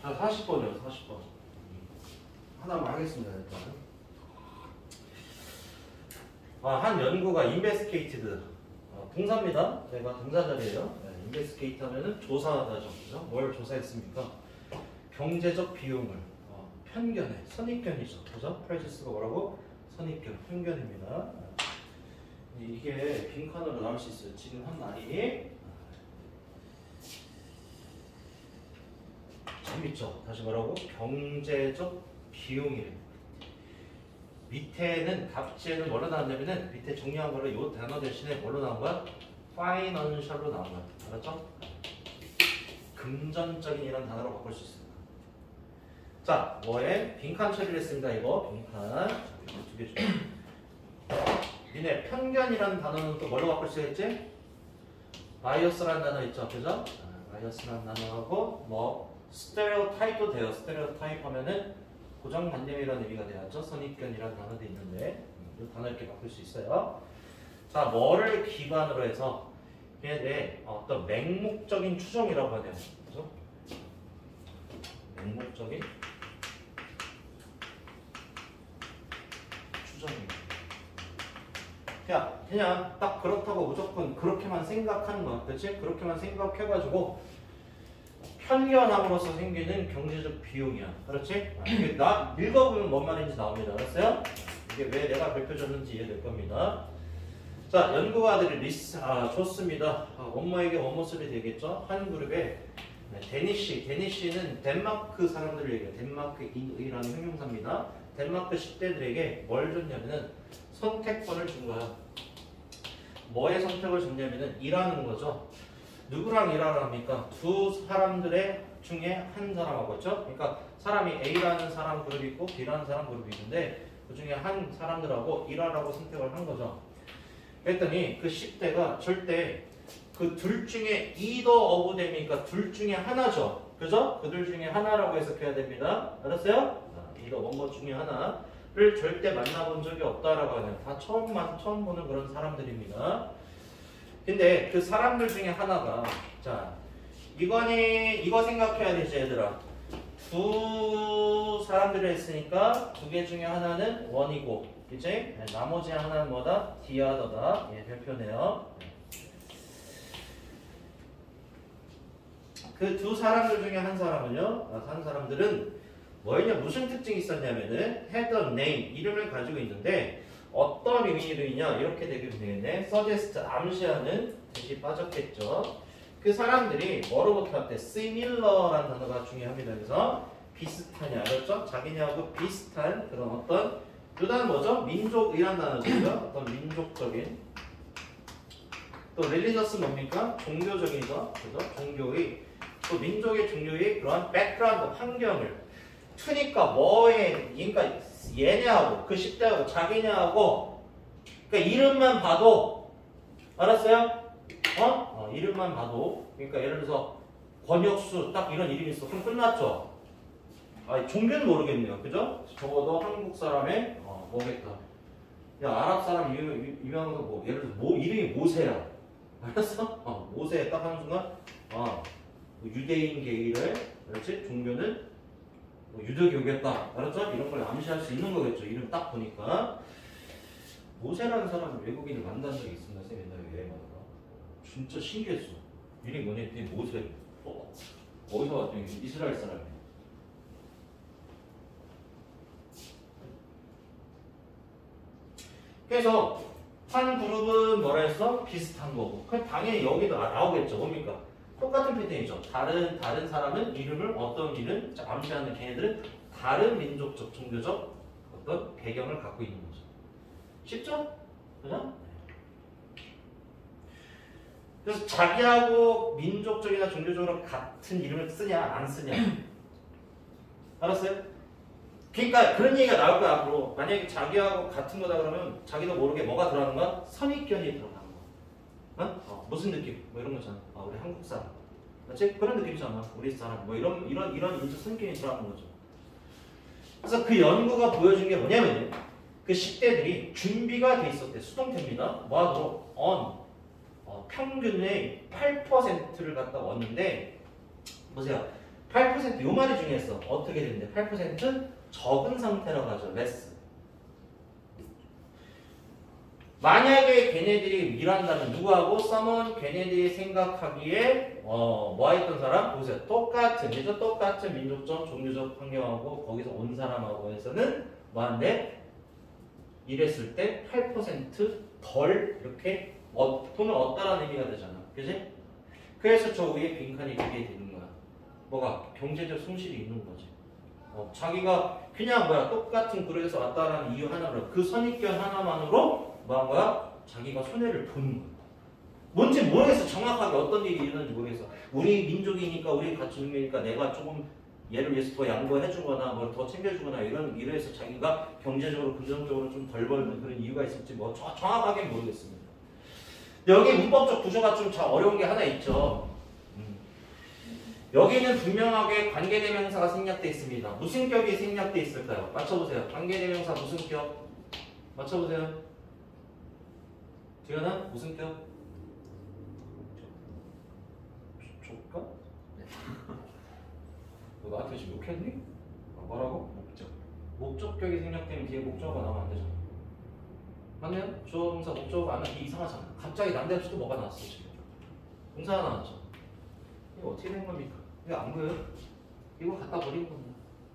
자, 40번이요, 40번. 하나만 하겠습니다, 일단. 한 연구가 investigated. 동사입니다. 내가 동사자리에요. investigated 하면은 조사하다죠. 그죠? 뭘 조사했습니까? 경제적 비용을. 편견에, 선입견이죠. 그죠? prejudice가 뭐라고? 선입견, 편견입니다. 이게 빈칸으로 나올 수 있어요. 지금 한 말이. 재밌죠? 다시 뭐라고? 경제적 비용이래. 밑에는 답지에는 뭐로 나왔냐면은 밑에 정리한 거를 이 단어 대신에 뭐로 나온 거야? financial로 나온 거야. 알았죠? 금전적인 이런 단어로 바꿀 수 있습니다. 자, 뭐에? 빈칸 처리를 했습니다. 이거 빈칸. 이거 두 개 줘. 니네 편견이라는 단어는 또 뭘로 바꿀 수 있지? 바이어스라는 단어 있죠, 그죠? 바이어스라는 단어하고 뭐 스테레오타입도 돼요. 스테레오타입 하면은 고정관념이라는 의미가 돼야죠. 선입견이라는 단어도 있는데 이 단어 이렇게 바꿀 수 있어요. 자, 뭐를 기반으로 해서 얘네 어떤 맹목적인 추정이라고 하네요. 그죠? 맹목적인 추정입니다. 그냥 딱 그렇다고 무조건 그렇게만 생각하는 거야. 그렇지? 그렇게만 생각해가지고 편견함으로써 생기는 경제적 비용이야. 그렇지? 이게 나 읽어보면 뭔 말인지 나옵니다. 알았어요? 이게 왜 내가 밝혀줬는지 이해될 겁니다. 자, 연구가들이 좋습니다. 원모에게 원모술이 되겠죠? 한 그룹에 데니시는 덴마크 사람들을 얘기해요. 덴마크인이라는 형용사입니다. 덴마크 10대들에게 뭘 줬냐면은 선택권을 준 거야. 뭐의 선택을 줬냐면은 일하는 거죠. 누구랑 일하라 합니까? 두 사람들의 중에 한 사람하고 있죠? 그러니까 사람이 A라는 사람 그룹이 있고 B라는 사람 그룹이 있는데 그 중에 한 사람들하고 일하라고 선택을 한 거죠. 그랬더니 그 10대가 절대 그 둘 중에 either of them이니까 둘 중에 하나죠. 그죠? 그 둘 중에 하나라고 해석해야 됩니다. 알았어요? either 원고 중에 하나를 절대 만나본 적이 없다라고 하는 다 처음 보는 그런 사람들입니다. 근데 그 사람들 중에 하나가 자 이거 생각해야 되지 얘들아. 두 사람들을 했으니까 두 개 중에 하나는 원이고 그치? 나머지 하나는 뭐다? 디아더다. 예, 별표네요. 그 두 사람들 중에 한 사람은요. 한 사람들은 뭐였냐? 무슨 특징이 있었냐면은 had a name 이름을 가지고 있는데 어떤 의미냐 이렇게 되겠네. suggest 암시하는 뜻이 빠졌겠죠. 그 사람들이 뭐로부터 왔대? similar라는 단어가 중요합니다. 그래서 비슷하냐, 알았죠? 자기냐하고 비슷한 그런 어떤 그 단어 뭐죠? 민족이란 단어죠. 어떤 민족적인 또 religious's 뭡니까? 종교적이죠. 그죠? 종교의 또 민족의 종교의 그러한 백그라운드 환경을 트니까 뭐에 그러니까 얘냐하고 그 10대하고 자기냐하고 그러니까 이름만 봐도 알았어요? 이름만 봐도 그러니까 예를 들어서 권혁수 딱 이런 이름이 있어. 그럼 끝났죠? 종교는 모르겠네요. 그죠? 적어도 한국 사람의 뭐겠다. 야 아랍 사람 유명한 거 뭐 예를 들어서 이름이 모세야. 알았어? 모세 딱 하는 순간 유대인 계열의 그렇지? 종교는 유대교겠다. 알았죠? 이런 걸 암시할 수 있는 거겠죠. 이름 딱 보니까. 모세라는 사람 외국인을 만난 적이 있습니다. 쌤 옛날에 여행하다가. 진짜 신기했어. 이름이 뭐냐 했더니 모세. 어디서 왔더니 이스라엘 사람이야. 그래서 한 그룹은 뭐라 했어? 비슷한 거고. 그럼 당연히 여기도 나오겠죠. 뭡니까? 똑같은 패턴이죠. 다른 사람은 이름을 어떤 일은 암시하는 걔네들은 다른 민족적, 종교적 어떤 배경을 갖고 있는 거죠. 쉽죠? 그죠? 그래서 자기하고 민족적이나 종교적으로 같은 이름을 쓰냐 안 쓰냐 알았어요? 그러니까 그런 얘기가 나올 거야 앞으로. 만약에 자기하고 같은 거다 그러면 자기도 모르게 뭐가 들어가는 거야? 선입견이 들어가는 거야. 무슨 느낌? 뭐 이런 거잖아. 우리 한국 사람. 그렇지? 그런 느낌이잖아. 우리 사람. 뭐 이런 인적 선입견이 들어가는 거죠. 그래서 그 연구가 보여준 게 뭐냐면 그 10대들이 준비가 돼 있었대. 수동태입니다. 뭐하도록? 평균의 8%를 갖다 왔는데 보세요. 8%요 말이 중요했어. 어떻게 되는데? 8% 적은 상태라고 하죠. less. 만약에 걔네들이 일한다면 누구하고? someone 걔네들이 생각하기에 뭐 했던 사람? 보세요. 똑같은 민족적, 종교적 환경하고 거기서 온 사람하고 해서는 뭐한데? 이랬을 때 8%덜 이렇게 돈을 얻다라는 의미가 되잖아. 그지? 그래서 저 위에 빈칸이 그게 되는 거야. 뭐가? 경제적 손실이 있는 거지. 자기가 그냥 똑같은 그룹에서 왔다라는 이유 하나로 그 선입견 하나만으로 뭐한 거야? 자기가 손해를 보는 거야. 뭔지 모르겠어. 정확하게 어떤 일이 일어나는지 모르겠어. 우리 민족이니까 우리 같은 민족이니까 내가 조금 얘를 위해서 더 양보해주거나 뭘 더 챙겨주거나 이래서 자기가 경제적으로 금전적으로 좀 덜 벌는 그런 이유가 있을지 뭐 정확하게 모르겠습니다. 여기 문법적 구조가 좀 어려운 게 하나 있죠. 여기는 분명하게 관계대명사가 생략되어 있습니다. 무슨 격이 생략되어 있을까요? 맞춰보세요. 관계대명사 무슨 격? 맞춰보세요. 지현아 무슨 격? 조까? 네. 너 나한테 지금 욕했니? 뭐라고? 목적격이 생략되면 뒤에 목적어가 나오면 안 되잖아. 맞나요? 주어 동사 목적어가 안 나면 이상하잖아. 갑자기 난데없이 또 뭐가 나왔어 지금. 동사 하나 나왔죠. 이거 어떻게 된 겁니까? 이거 안 보여요? 이거 갖다 버린 겁니다.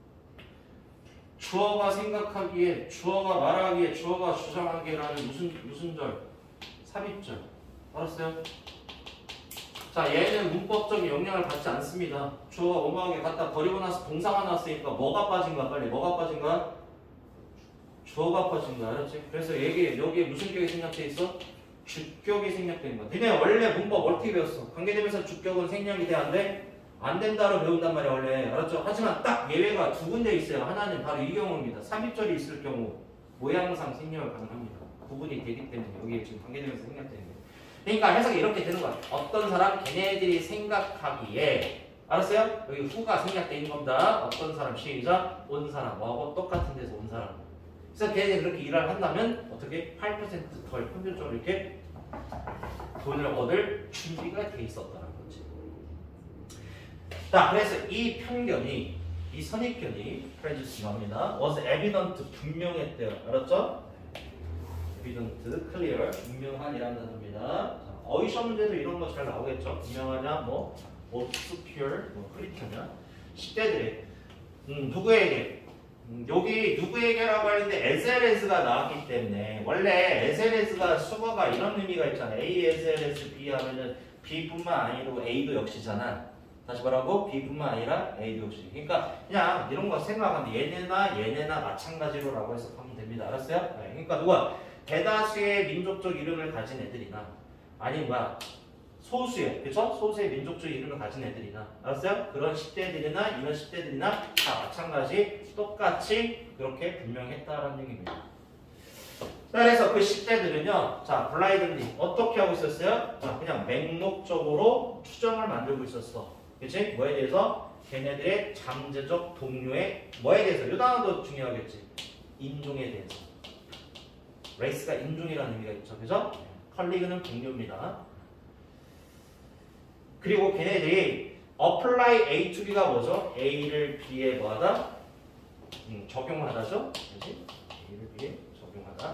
주어가 생각하기에, 주어가 말하기에, 주어가 주장하기에라는 무슨 절? 삽입절. 알았어요? 자, 얘는 문법적인 영향을 받지 않습니다. 주어가 뭐뭐하게 갖다 버리고 나서 동사가 나왔으니까 뭐가 빠진 거야? 빨리 뭐가 빠진 거야? 주어가 빠진 거야. 알았지? 그래서 여기에 무슨 격이 생략돼 있어? 주격이 생략된 거야. 니네 원래 문법 어떻게 배웠어? 관계대명사 주격은 생략이 돼? 안 돼? 안 된다로 배운단 말이야 원래. 알았죠? 하지만 딱 예외가 두 군데 있어요. 하나는 바로 이 경우입니다. 삽입절이 있을 경우 모양상 생략을 가능합니다. 구분이 되기 때문에 여기에 지금 관계대명사 생략되는 거예요. 그러니까 해석이 이렇게 되는 거야. 어떤 사람 걔네들이 생각하기에 알았어요? 여기 후가 생략되어 있는 겁니다. 어떤 사람 시작 온 사람 뭐하고 똑같은 데서 온 사람. 그래서 걔네들이 그렇게 일을 한다면 어떻게 8%덜 평균적으로 이렇게 돈을 얻을 준비가 돼 있었다는 거지. 자, 그래서 이 편견이 이 선입견이 프레주스 나옵니다. was evident 분명했대요. 알았죠? evident, clear, 분명한이라는 단어입니다. 자, 어휘 시험 문제도 이런 거 잘 나오겠죠? 분명하냐, 뭐 obscure, 뭐 크리터냐. 10대들이 누구에게? 여기 누구에게라고 하는데 SLS가 나왔기 때문에 원래 SLS가 수거가 이런 의미가 있잖아. A, SLS, B 하면은 B뿐만 아니고 A도 역시잖아. 다시 말하고 B뿐만 아니라 A도 역시. 그러니까 그냥 이런 거 생각하면 얘네나 마찬가지로라고 해석하면 됩니다. 알았어요? 네, 그러니까 누가 대다수의 민족적 이름을 가진 애들이나 아니면 소수의, 그쵸? 소수의 민족적 이름을 가진 애들이나, 알았어요? 그런 10대들이나 이런 10대들이나 다 마찬가지 똑같이 그렇게 분명했다라는 얘기입니다. 자, 그래서 그 10대들은요, 자, 블라이든리 어떻게 하고 있었어요? 자, 그냥 맹목적으로 추정을 만들고 있었어. 그치? 뭐에 대해서? 걔네들의 잠재적 동료의 뭐에 대해서? 이 단어도 중요하겠지. 인종에 대해서. 레이스가 인종이라는 의미가 있죠. 그죠? 컬리그는 동료입니다. 그리고 걔네들이 apply A to B가 뭐죠? A를 B에 뭐하다? 적용하다죠? 그치? A를 B에 적용하다.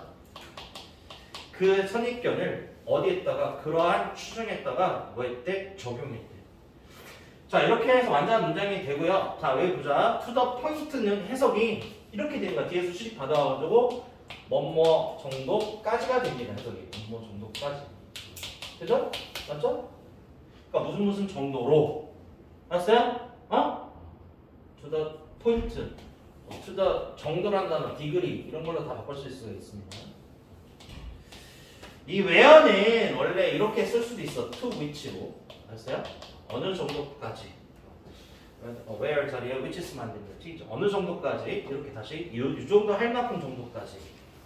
그 선입견을 어디에다가 그러한 추정에다가 뭐 했대? 적용했대. 자, 이렇게 해서 완전한 문장이 되고요. 자, 여기 보자. to the point는 해석이 이렇게 되는 거야. 뒤에서 수식 받아가지고 뭐뭐 정도까지가 됩니다. 해석이 뭐뭐 정도까지. 그죠? 맞죠? 그러니까 무슨 정도로. 알았어요? to the point, to the 정도란 단어, 디그리 이런 걸로 다 바꿀 수 있습니다. 이 where는 원래 이렇게 쓸 수도 있어. to which로. 알았어요? 어느 정도까지. where 자리에 which 쓰면 안 됩니다. T죠. 어느 정도까지 이렇게 다시 이 정도 할 만큼 정도까지.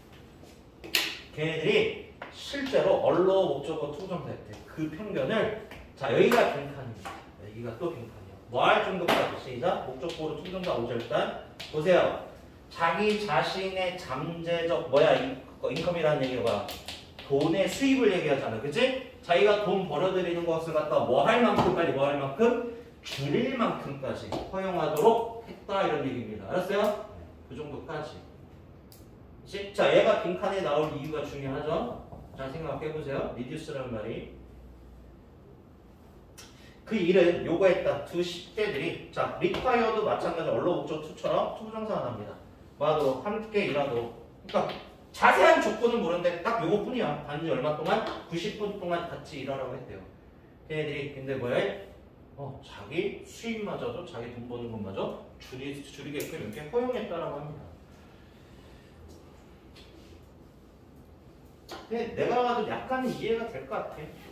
걔네들이 실제로 언로 목적어 투정사였대. 그 편견을 자 여기가 빈칸입니다. 여기가 또 빈칸이야. 뭐 할 정도까지 시작. 목적어로 투정사 오죠. 일단 보세요. 자기 자신의 잠재적 인컴이라는 얘기가 뭐야? 돈의 수입을 얘기하잖아. 그치? 자기가 돈 벌어들이는 것을 갖다 뭐 할 만큼 빨리 뭐 할 만큼 줄일 만큼까지 허용하도록 했다 이런 얘기입니다. 알았어요? 그 정도까지. 자, 얘가 빈칸에 나올 이유가 중요하죠? 잘 생각해보세요. reduce라는 말이. 그 일은 요구했다. 두 10대들이 자, require도 마찬가지로 언로 목적 to처럼 투부정사가 납니다. 뭐하도록 함께 일하도록. 그러니까 자세한 조건은 모르는데 딱 요거뿐이야. 단지 얼마 동안? 90분 동안 같이 일하라고 했대요. 걔네들이 근데 뭐야? 자기 수입마저도 자기 돈 버는 것마저 줄이게끔 이렇게 허용했다라고 합니다. 근데 내가 봐도 약간 이해가 될 것 같아.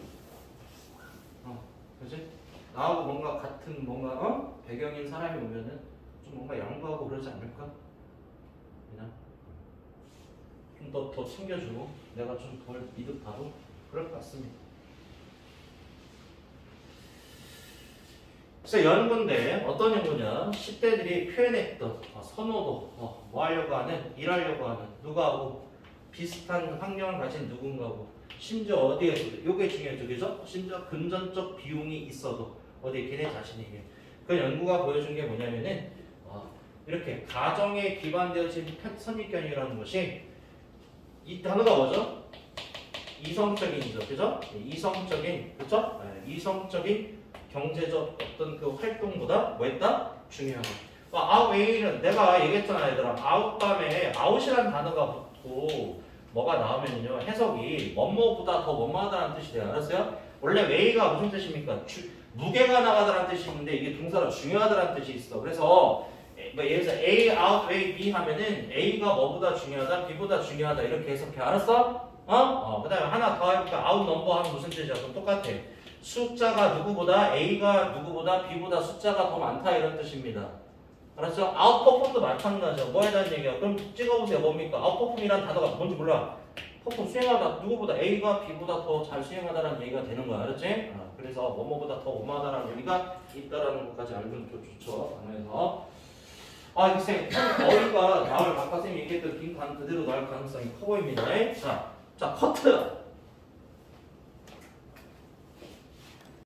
그지? 나하고 뭔가 같은 뭔가 배경인 사람이 오면은 좀 뭔가 양보하고 그러지 않을까? 그냥 좀 더 챙겨주고 내가 좀 덜 이득하고 그럴 것 같습니다. 그래서 연구인데 어떤 연구냐? 10대들이 표현했던 선호도, 뭐 하려고 하는, 일하려고 하는 누구하고 비슷한 환경을 가진 누군가고 심지어 어디에서도 이게 중요하죠. 그죠? 심지어 금전적 비용이 있어도 어디 걔네 자신에게 그 연구가 보여준 게 뭐냐면은 이렇게 가정에 기반되어진 선입견이라는 것이 이 단어가 뭐죠? 이성적인이죠. 그죠? 이성적인, 그죠? 이성적인 경제적 어떤 그 활동보다 뭐했다? 중요하다. 아웃웨이는 내가 얘기했잖아 얘들아. 아웃밤에 아웃이라는 단어가 붙고 뭐가 나오면요 해석이 뭐뭐보다 더 뭐뭐하다는 뜻이 돼요. 알았어요? 원래 웨이가 무슨 뜻입니까? 무게가 나가다라는 뜻이 있는데 이게 동사로 중요하다라는 뜻이 있어. 그래서 예를 들어서 A outweigh B 하면은 A가 뭐보다 중요하다, B보다 중요하다 이렇게 해석해. 알았어? 그 다음에 하나 더 해볼까? out number 하면 무슨 뜻이야? 그럼 똑같아. 숫자가 누구보다 A가 누구보다 B보다 숫자가 더 많다 이런 뜻입니다. 알았죠? 아웃퍼폼도 마찬가지죠. 뭐에 대한 얘기야? 그럼 찍어보세요. 뭡니까? 아웃퍼폼이란 단어가 뭔지 몰라. 퍼폼 수행하다. 누구보다 A가 B보다 더 잘 수행하다라는 얘기가 되는 거야. 알았지? 그래서 뭐뭐보다 더 뭐뭐하다라는 얘기가 있다라는 것까지 알면 좋죠. 그래서 글쎄 어이가 나올 아까 쌤이 얘기했던 빈칸 그대로 나올 가능성이 커 보입니다. 자, 커트.